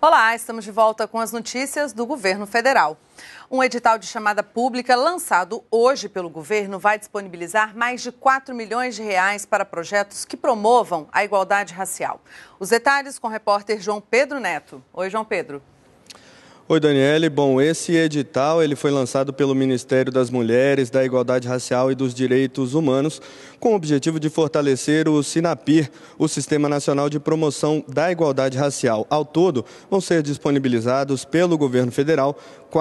Olá, estamos de volta com as notícias do governo federal. Um edital de chamada pública lançado hoje pelo governo vai disponibilizar mais de R$4 milhões para projetos que promovam a igualdade racial. Os detalhes com o repórter João Pedro Neto. Oi, João Pedro. Oi, Daniele. Bom, esse edital ele foi lançado pelo Ministério das Mulheres, da Igualdade Racial e dos Direitos Humanos, com o objetivo de fortalecer o SINAPIR, o Sistema Nacional de Promoção da Igualdade Racial. Ao todo, vão ser disponibilizados pelo governo federal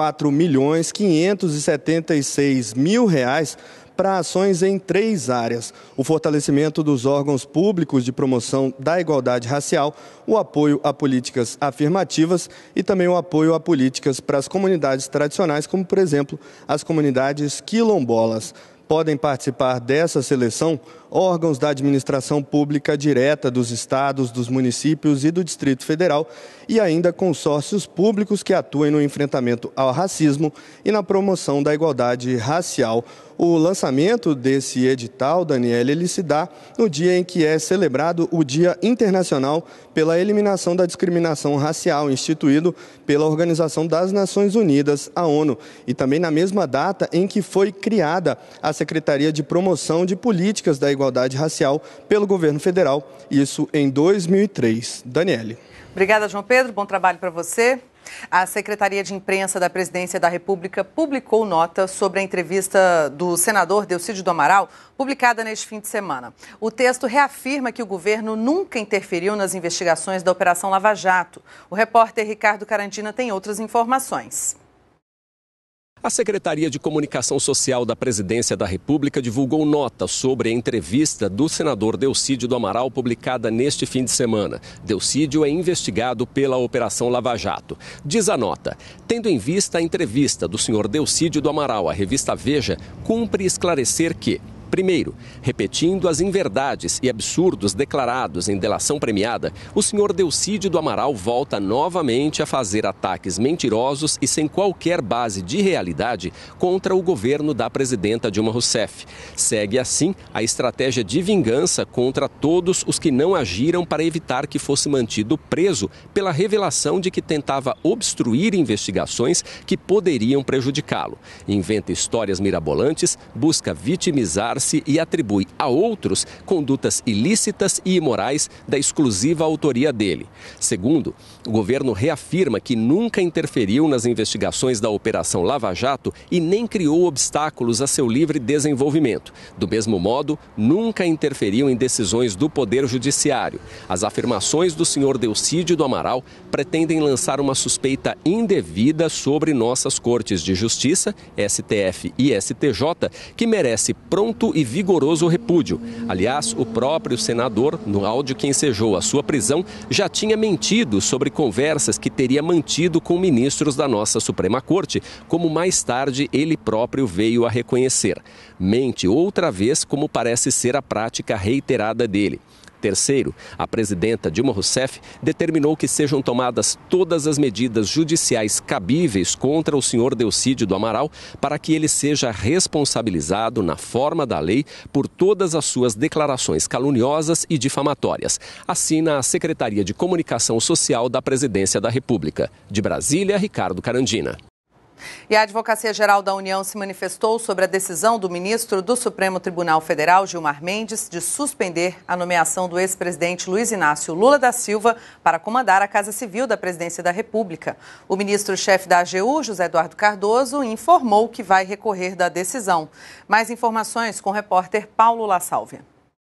R$4.576.000 para ações em 3 áreas: o fortalecimento dos órgãos públicos de promoção da igualdade racial, o apoio a políticas afirmativas e também o apoio a políticas para as comunidades tradicionais, como, por exemplo, as comunidades quilombolas. Podem participar dessa seleção órgãos da administração pública direta dos estados, dos municípios e do Distrito Federal e ainda consórcios públicos que atuem no enfrentamento ao racismo e na promoção da igualdade racial. O lançamento desse edital, Daniela, ele se dá no dia em que é celebrado o Dia Internacional pela Eliminação da Discriminação Racial, instituído pela Organização das Nações Unidas, a ONU, e também na mesma data em que foi criada a Secretaria de Promoção de Políticas da Igualdade Racial pelo governo federal, isso em 2003. Daniele. Obrigada, João Pedro. Bom trabalho para você. A Secretaria de Imprensa da Presidência da República publicou nota sobre a entrevista do senador Delcídio do Amaral, publicada neste fim de semana. O texto reafirma que o governo nunca interferiu nas investigações da Operação Lava Jato. O repórter Ricardo Carandina tem outras informações. A Secretaria de Comunicação Social da Presidência da República divulgou nota sobre a entrevista do senador Delcídio do Amaral publicada neste fim de semana. Delcídio é investigado pela Operação Lava Jato. Diz a nota: tendo em vista a entrevista do senhor Delcídio do Amaral à revista Veja, cumpre esclarecer que: primeiro, repetindo as inverdades e absurdos declarados em delação premiada, o senhor Delcídio do Amaral volta novamente a fazer ataques mentirosos e sem qualquer base de realidade contra o governo da presidenta Dilma Rousseff. Segue assim a estratégia de vingança contra todos os que não agiram para evitar que fosse mantido preso pela revelação de que tentava obstruir investigações que poderiam prejudicá-lo. Inventa histórias mirabolantes, busca vitimizar e atribui a outros condutas ilícitas e imorais da exclusiva autoria dele. Segundo, o governo reafirma que nunca interferiu nas investigações da Operação Lava Jato e nem criou obstáculos a seu livre desenvolvimento. Do mesmo modo, nunca interferiu em decisões do Poder Judiciário. As afirmações do senhor Delcídio do Amaral pretendem lançar uma suspeita indevida sobre nossas Cortes de Justiça, STF e STJ, que merece pronto e vigoroso repúdio. Aliás, o próprio senador, no áudio que ensejou a sua prisão, já tinha mentido sobre conversas que teria mantido com ministros da nossa Suprema Corte, como mais tarde ele próprio veio a reconhecer. Mente outra vez, como parece ser a prática reiterada dele. Terceiro, a presidenta Dilma Rousseff determinou que sejam tomadas todas as medidas judiciais cabíveis contra o senhor Delcídio do Amaral para que ele seja responsabilizado na forma da lei por todas as suas declarações caluniosas e difamatórias. Assina a Secretaria de Comunicação Social da Presidência da República. De Brasília, Ricardo Carandina. E a Advocacia Geral da União se manifestou sobre a decisão do ministro do Supremo Tribunal Federal, Gilmar Mendes, de suspender a nomeação do ex-presidente Luiz Inácio Lula da Silva para comandar a Casa Civil da Presidência da República. O ministro-chefe da AGU, José Eduardo Cardoso, informou que vai recorrer da decisão. Mais informações com o repórter Paulo La Sálvia.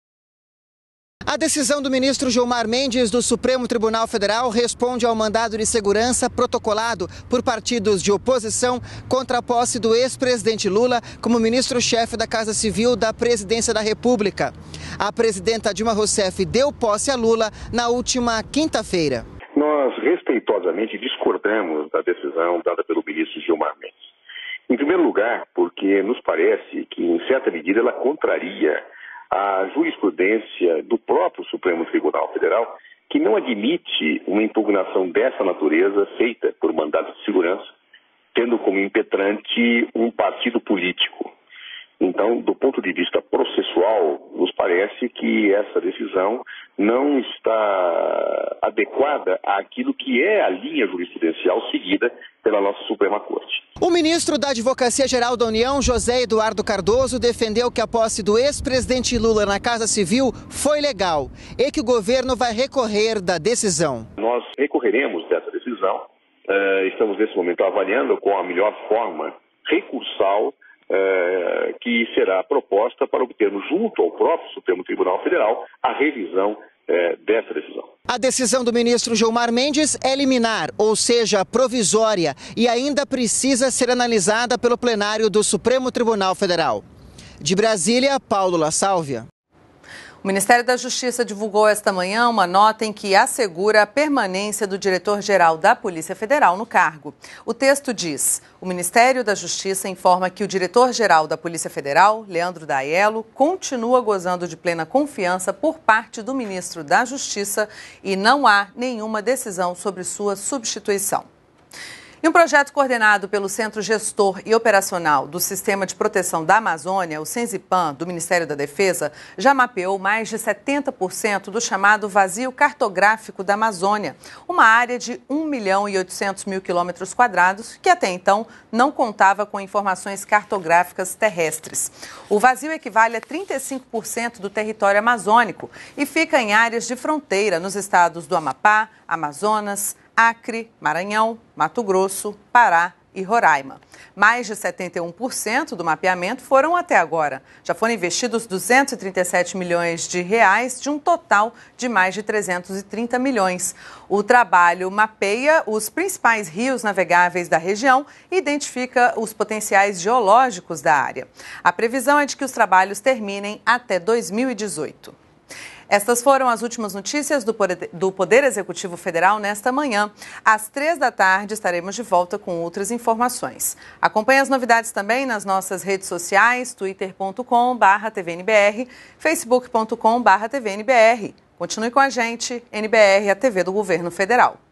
A decisão do ministro Gilmar Mendes do Supremo Tribunal Federal responde ao mandado de segurança protocolado por partidos de oposição contra a posse do ex-presidente Lula como ministro-chefe da Casa Civil da Presidência da República. A presidenta Dilma Rousseff deu posse a Lula na última quinta-feira. Nós respeitosamente discordamos da decisão dada pelo ministro Gilmar Mendes. Em primeiro lugar, porque nos parece que, em certa medida, ela contraria a jurisprudência do próprio Supremo Tribunal Federal, que não admite uma impugnação dessa natureza feita por mandado de segurança, tendo como impetrante um partido político. Então, do ponto de vista processual, nos parece parece que essa decisão não está adequada àquilo que é a linha jurisprudencial seguida pela nossa Suprema Corte. O ministro da Advocacia Geral da União, José Eduardo Cardoso, defendeu que a posse do ex-presidente Lula na Casa Civil foi legal e que o governo vai recorrer da decisão. Nós recorreremos dessa decisão, estamos nesse momento avaliando com a melhor forma recursal que será proposta para obtermos junto ao próprio Supremo Tribunal Federal a revisão dessa decisão. A decisão do ministro Gilmar Mendes é liminar, ou seja, provisória, e ainda precisa ser analisada pelo plenário do Supremo Tribunal Federal. De Brasília, Paulo La Sálvia. O Ministério da Justiça divulgou esta manhã uma nota em que assegura a permanência do diretor-geral da Polícia Federal no cargo. O texto diz: o Ministério da Justiça informa que o diretor-geral da Polícia Federal, Leandro Daiello, continua gozando de plena confiança por parte do ministro da Justiça e não há nenhuma decisão sobre sua substituição. E um projeto coordenado pelo Centro Gestor e Operacional do Sistema de Proteção da Amazônia, o Sensipan, do Ministério da Defesa, já mapeou mais de 70% do chamado vazio cartográfico da Amazônia, uma área de 1.800.000 quilômetros quadrados que até então não contava com informações cartográficas terrestres. O vazio equivale a 35% do território amazônico e fica em áreas de fronteira nos estados do Amapá, Amazonas, Acre, Maranhão, Mato Grosso, Pará e Roraima. Mais de 71% do mapeamento foram até agora. Já foram investidos 237 milhões de reais de um total de mais de 330 milhões. O trabalho mapeia os principais rios navegáveis da região e identifica os potenciais geológicos da área. A previsão é de que os trabalhos terminem até 2018. Estas foram as últimas notícias do Poder Executivo Federal nesta manhã. Às 15h estaremos de volta com outras informações. Acompanhe as novidades também nas nossas redes sociais, twitter.com/tvnbr, facebook.com/tvnbr. Continue com a gente, NBR, a TV do Governo Federal.